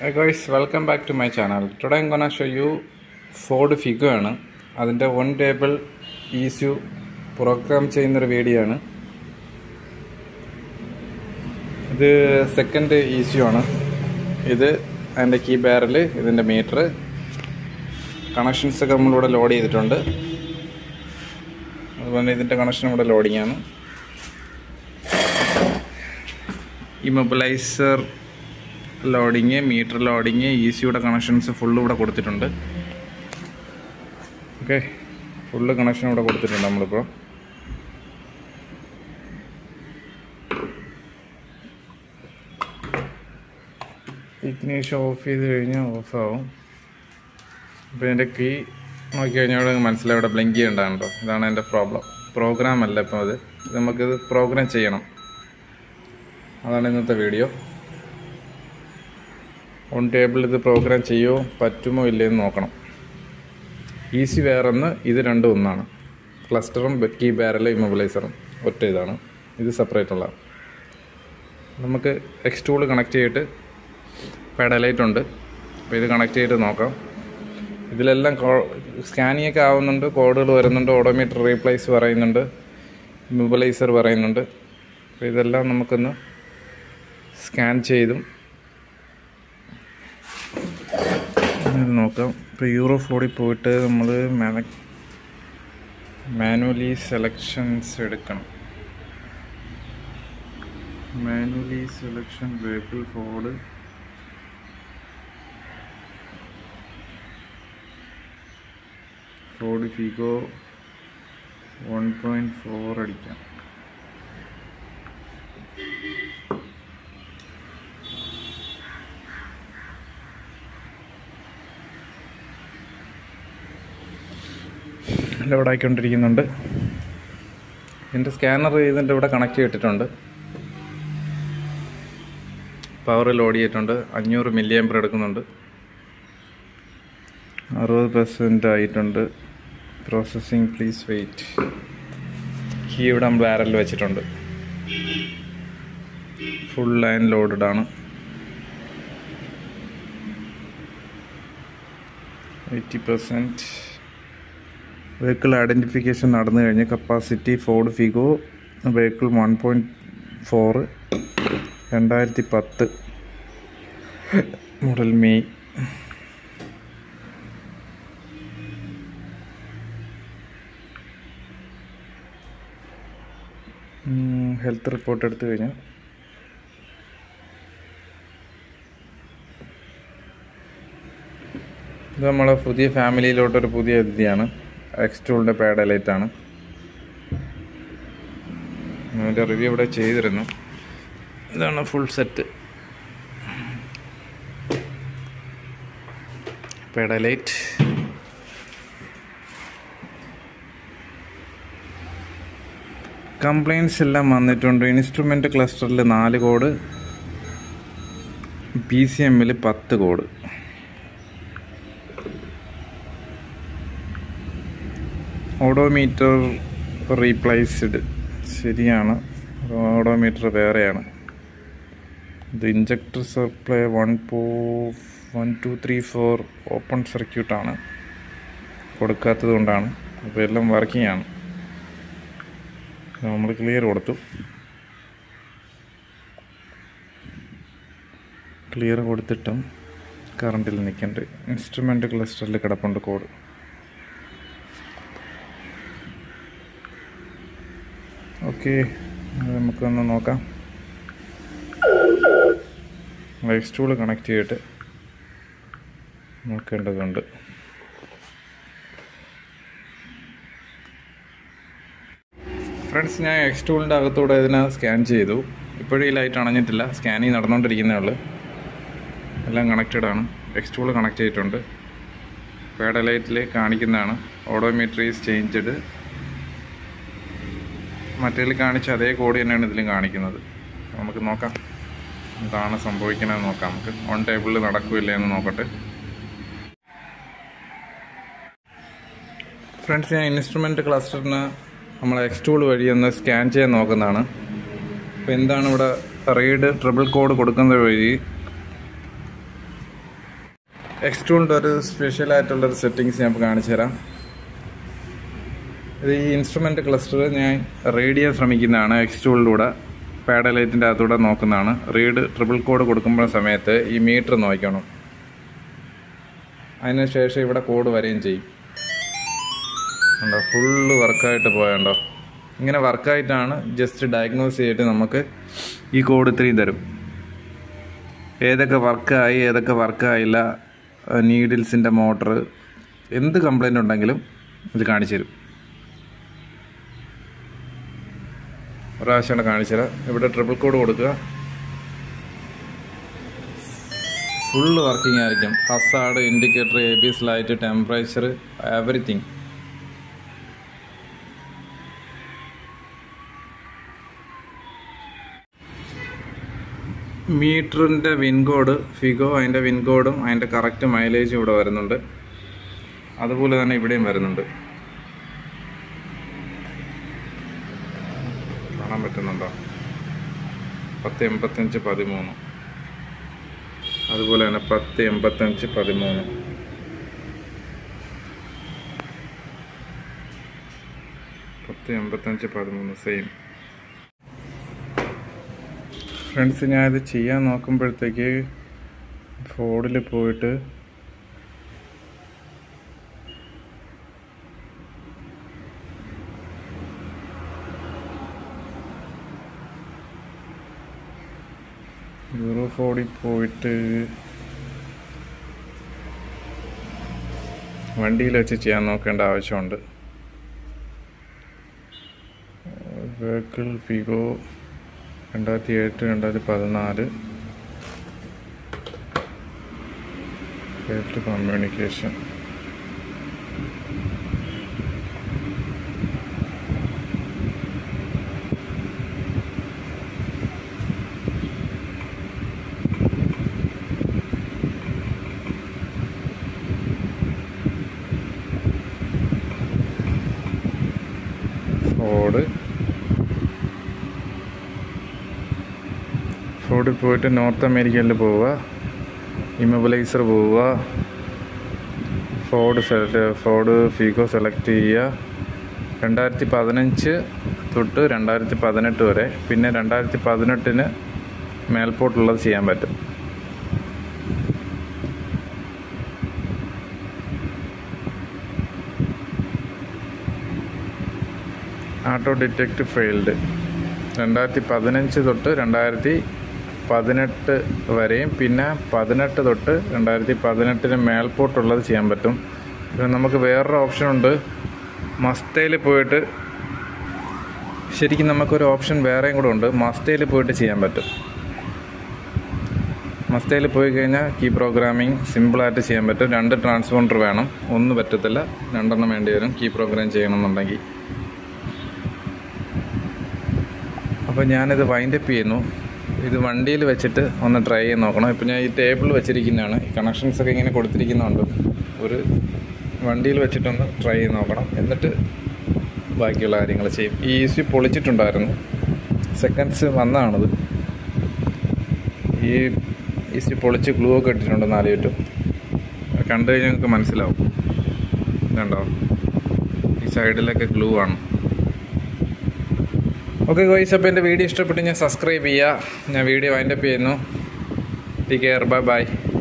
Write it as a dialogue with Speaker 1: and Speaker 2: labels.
Speaker 1: Hi guys, welcome back to my channel. Today I'm gonna show you Ford figo ആണ്. അതിന്റെ one table ECU programme ചെയ്യുന്ന ഒരു video ആണ്. ഇത് second ECU ആണ്. ഇത് അതിന്റെ കീ ബാരൽ, ഇതിന്റെ മീറ്റർ, കണക്ഷൻസ് ഒക്കെ നമ്മൾ ഇവിടെ ലോഡ് ചെയ്തിട്ടുണ്ട്. അതുപോലെ ഇതിന്റെ കണക്ഷൻ ഇവിടെ ലോഡിംഗ് ആണ്. ഇമ്മൊബിലൈസർ ലോഡിങ്, മീറ്റർ ലോഡിങ്, ECUയുടെ കണക്ഷൻസ് ഫുള്ള് ഇവിടെ കൊടുത്തിട്ടുണ്ട്. ഓക്കെ, ഫുള്ള് കണക്ഷൻ ഇവിടെ കൊടുത്തിട്ടുണ്ട് നമ്മളിപ്പോൾ. ഇഗ്നിഷൻ ഓഫ് ചെയ്ത് കഴിഞ്ഞാൽ ഓഫാവും. അപ്പോൾ ഇതിൻ്റെ കീ നോക്കി കഴിഞ്ഞാൽ ഇവിടെ മനസ്സിലാവും, ഇവിടെ ബ്ലിങ്ക് ചെയ്യണ്ടാണല്ലോ. ഇതാണ് എൻ്റെ പ്രോഗ്രാം അല്ല ഇപ്പം അത്. നമുക്കിത് പ്രോഗ്രാം ചെയ്യണം. അതാണ് ഇന്നത്തെ വീഡിയോ. ഓൺ ടേബിൾ ഇത് പ്രോഗ്രാം ചെയ്യുമോ പറ്റുമോ ഇല്ലയെന്ന് നോക്കണം. EC വേറൊന്ന്, ഇത് രണ്ടും ഒന്നാണ്. ക്ലസ്റ്ററും കീ ബാരലും ഇമ്മൊബിലൈസറും ഒറ്റ ഇതാണ്. ഇത് സെപ്പറേറ്റ് ഉള്ളതാണ്. നമുക്ക് എക്സ് ടൂൾ കണക്ട് ചെയ്തിട്ട് പെഡലൈറ്റ് ഉണ്ട്. അപ്പോൾ ഇത് കണക്ട് ചെയ്തിട്ട് നോക്കാം. ഇതിലെല്ലാം സ്കാനിങ് ഒക്കെ ആവുന്നുണ്ട്, കോഡുകൾ വരുന്നുണ്ട്, ഓഡോമീറ്റർ റീപ്ലേസ് പറയുന്നുണ്ട്, ഇമ്മൊബിലൈസർ പറയുന്നുണ്ട്. അപ്പോൾ ഇതെല്ലാം നമുക്കൊന്ന് സ്കാൻ ചെയ്തും നോക്കാം. ഇപ്പോൾ യൂറോ 4 പോയിട്ട് നമ്മൾ മാനുവലി സെലക്ഷൻസ് എടുക്കണം. Manually selection vehicle Ford Figo 1.4 അടിക്കാം. ലോഡായിക്കൊണ്ടിരിക്കുന്നുണ്ട്. ഇതിൻ്റെ സ്കാനർ ഇതിൻ്റെ ഇവിടെ കണക്ട് ചെയ്തിട്ടുണ്ട്. പവർ ലോഡ് ചെയ്തിട്ടുണ്ട്. 500 mAh എടുക്കുന്നുണ്ട്. 60% ആയിട്ടുണ്ട്. Processing please wait. കീ ഇവിടെ ബാരലിൽ വെച്ചിട്ടുണ്ട്. ഫുൾ ലൈൻ ലോഡഡ് ആണ്. 80%. വെഹിക്കിൾ ഐഡൻറ്റിഫിക്കേഷൻ നടന്നു കഴിഞ്ഞ് capacity Ford Figo vehicle 1.4 2010 model May. Health report എടുത്തു കഴിഞ്ഞാൽ ഇത് നമ്മളെ പുതിയ ഫാമിലിയിലോട്ടൊരു പുതിയ അതിഥിയാണ്. എക്സ് ടൂളിൻ്റെ പാഡലൈറ്റാണ്. അതിൻ്റെ റിവ്യൂ ഇവിടെ ചെയ്തിരുന്നു. ഇതാണ് ഫുൾ സെറ്റ് പാഡലൈറ്റ്. കംപ്ലൈൻറ്റ്സ് എല്ലാം വന്നിട്ടുണ്ട്. ഇൻസ്ട്രുമെൻ്റ് ക്ലസ്റ്ററിൽ 4 കോഡ്, PCMൽ 10 കോഡ്. ഓഡോമീറ്റർ റീപ്ലേസ്ഡ് ശരിയാണ്. ഓഡോമീറ്റർ വേറെയാണ്. ഇത് ഇഞ്ചക്ടർ സപ്ലൈ 1 2 3 4 ഓപ്പൺ സർക്യൂട്ടാണ്, കൊടുക്കാത്തത് കൊണ്ടാണ്. അപ്പോൾ എല്ലാം വർക്കിംഗ് ആണ്. നമ്മൾ ക്ലിയർ കൊടുത്തു. ക്ലിയർ കൊടുത്തിട്ടും കറണ്ടിൽ നിൽക്കേണ്ട. ഇൻസ്ട്രുമെൻ്റ് ക്ലസ്റ്ററിൽ കിടപ്പുണ്ട് കോഡ്. ഓക്കെ, നമുക്കൊന്ന് നോക്കാം. എക്സ് ടൂൾ കണക്ട് ചെയ്തിട്ട് നോക്കേണ്ടതുണ്ട്. ഫ്രണ്ട്സ്, ഞാൻ എക്സ് ടൂളിൻ്റെ അകത്തൂടെ ഇതിനെ സ്കാൻ ചെയ്തു. ഇപ്പോഴും ഈ ലൈറ്റ് അണഞ്ഞിട്ടില്ല. സ്കാനിങ് നടന്നുകൊണ്ടിരിക്കുന്നേ ഉള്ളൂ. എല്ലാം കണക്റ്റഡ് ആണ്. എക്സ് ടൂൾ കണക്ട് ചെയ്തിട്ടുണ്ട്. പാഡലൈറ്റിൽ കാണിക്കുന്നതാണ് ഓഡോമീറ്റർ ഈസ് ചേഞ്ച്ഡ്. മറ്റേതിൽ കാണിച്ച അതേ കോഡ് തന്നെയാണ് ഇതിലും കാണിക്കുന്നത്. നമുക്ക് നോക്കാം എന്താണ് സംഭവിക്കണമെന്ന് നോക്കാം. നമുക്ക് ഓൺ ടേബിളിൽ നടക്കില്ല എന്ന് നോക്കട്ടെ. ഫ്രണ്ട്സ്, ഞാൻ ഇൻസ്ട്രുമെൻ്റ് ക്ലസ്റ്ററിന് നമ്മൾ എക്സ് ടൂൾ വഴി ഒന്ന് സ്കാൻ ചെയ്യാൻ നോക്കുന്നതാണ്. അപ്പോൾ എന്താണ് ഇവിടെ റീഡ് ട്രിപ്പിൾ കോഡ് കൊടുക്കുന്നത് വഴി എക്സ്റ്റൂളിൻ്റെ ഒരു സ്പെഷ്യലായിട്ടുള്ളൊരു സെറ്റിങ്സ് ഞാൻ കാണിച്ചു തരാം. ഇത് ഈ ഇൻസ്ട്രുമെൻ്റ് ക്ലസ്റ്റർ ഞാൻ റീഡ് ചെയ്യാൻ ശ്രമിക്കുന്നതാണ്. എക്സ്റ്റൂളിലൂടെ പാഡ് ലൈറ്റിൻ്റെ അകത്തൂടെ നോക്കുന്നതാണ്. റീഡ് ട്രിപ്പിൾ കോഡ് കൊടുക്കുമ്പോൾ സമയത്ത് ഈ മീറ്റർ നോക്കണം. അതിന് ശേഷം ഇവിടെ കോഡ് വരികയും ചെയ്യും. ഉണ്ടോ, ഫുള്ള് വർക്കായിട്ട് പോയണ്ടോ. ഇങ്ങനെ വർക്കായിട്ടാണ് ജസ്റ്റ് ഡയഗ്നോസ് ചെയ്തിട്ട് നമുക്ക് ഈ കോഡ് ഇത്രയും തരും. ഏതൊക്കെ വർക്കായി ഏതൊക്കെ വർക്കായില്ല, നീഡിൽസിൻ്റെ മോട്ടർ, എന്ത് കംപ്ലൈൻ്റ് ഉണ്ടെങ്കിലും ഇത് കാണിച്ചു തരും. പ്രാവശ്യമാണ് കാണിച്ചു തരാം. ഇവിടെ ട്രിപ്പിൾ കോഡ് കൊടുക്കുക. ഫുള്ള് വർക്കിംഗ് ആയിരിക്കും. Hazard, indicator, ABS light, temperature, everything. മീറ്ററിൻ്റെ വിൻകോഡ് ഫിഗോ, അതിൻ്റെ വിൻകോഡും അതിൻ്റെ കറക്റ്റ് മൈലേജും ഇവിടെ വരുന്നുണ്ട്. അതുപോലെ തന്നെ ഇവിടെയും വരുന്നുണ്ട്. കാണാൻ പറ്റുന്നുണ്ടോ? 1085-13. അതുപോലെ തന്നെ 1085-13. 1085-13 സെയിം. ഫ്രണ്ട്സ്, ഞാനിത് ചെയ്യാൻ നോക്കുമ്പോഴത്തേക്ക് ഫോർഡിൽ പോയിട്ട് യൂറോ 4 പോയിട്ട് വണ്ടിയിൽ വെച്ച് ചെയ്യാൻ നോക്കേണ്ട ആവശ്യമുണ്ട്. Vehicle Figo 2007-2014 communication. ഫോർഡിൽ പോയിട്ട് നോർത്ത് അമേരിക്കയിൽ പോവുക, ഇമ്മൊബിലൈസർ പോവുക, ഫോർഡ് ഫിഗോ സെലക്ട് ചെയ്യുക. 2015 തൊട്ട് 2018 വരെ, പിന്നെ 2018 മേൽപോട്ടുള്ളത് ചെയ്യാൻ പറ്റും. ഓട്ടോ ഡിറ്റക്റ്റ് ഫെയിൽഡ് 2015 തൊട്ട് 2018 വരെയും, പിന്നെ 18 തൊട്ട് 2018 മേൽപോട്ടുള്ളത് ചെയ്യാൻ പറ്റും. പിന്നെ നമുക്ക് വേറൊരു ഓപ്ഷനുണ്ട്. മസ്തയിൽ പോയിട്ട്, ശരിക്കും നമുക്കൊരു ഓപ്ഷൻ വേറെയും കൂടെ ഉണ്ട്. മസ്തയിൽ പോയിട്ട് ചെയ്യാൻ പറ്റും. മസ്തയിൽ പോയി കഴിഞ്ഞാൽ കീ പ്രോഗ്രാമിംഗ് സിമ്പിളായിട്ട് ചെയ്യാൻ പറ്റും. 2 ട്രാൻസ്പോണ്ടർ വേണം, 1 പറ്റത്തില്ല, 2 വേണ്ടി വരും കീ പ്രോഗ്രാം ചെയ്യണമെന്നുണ്ടെങ്കിൽ. അപ്പോൾ ഞാനിത് വൈൻഡപ്പ് ചെയ്യുന്നു. ഇത് വണ്ടിയിൽ വെച്ചിട്ട് ഒന്ന് ട്രൈ ചെയ്ത് നോക്കണം. ഇപ്പോൾ ഞാൻ ഈ ടേബിൾ വെച്ചിരിക്കുന്നതാണ്. ഈ കണക്ഷൻസൊക്കെ ഇങ്ങനെ കൊടുത്തിരിക്കുന്നുണ്ട്. ഒരു വണ്ടിയിൽ വെച്ചിട്ടൊന്ന് ട്രൈ ചെയ്ത് നോക്കണം. എന്നിട്ട് ബാക്കിയുള്ള കാര്യങ്ങൾ ചെയ്യും. ഈ EC പൊളിച്ചിട്ടുണ്ടായിരുന്നു, സെക്കൻഡ്സ് വന്നതാണിത്. ഈ EC പൊളിച്ച് ഗ്ലൂ ഒക്കെ ഇട്ടിട്ടുണ്ട് 4 ചുറ്റും. കണ്ടു കഴിഞ്ഞാൽ നിങ്ങൾക്ക് മനസ്സിലാവും. ഇതുണ്ടോ, ഈ സൈഡിലൊക്കെ ഗ്ലൂ ആണ്. ഓക്കെ ഗോയ്സ്, അപ്പോൾ എൻ്റെ വീഡിയോ ഇഷ്ടപ്പെട്ട് ഞാൻ സബ്സ്ക്രൈബ് ചെയ്യുക. ഞാൻ വീഡിയോ വൈൻഡപ്പ് ചെയ്യുന്നു. Take care, by.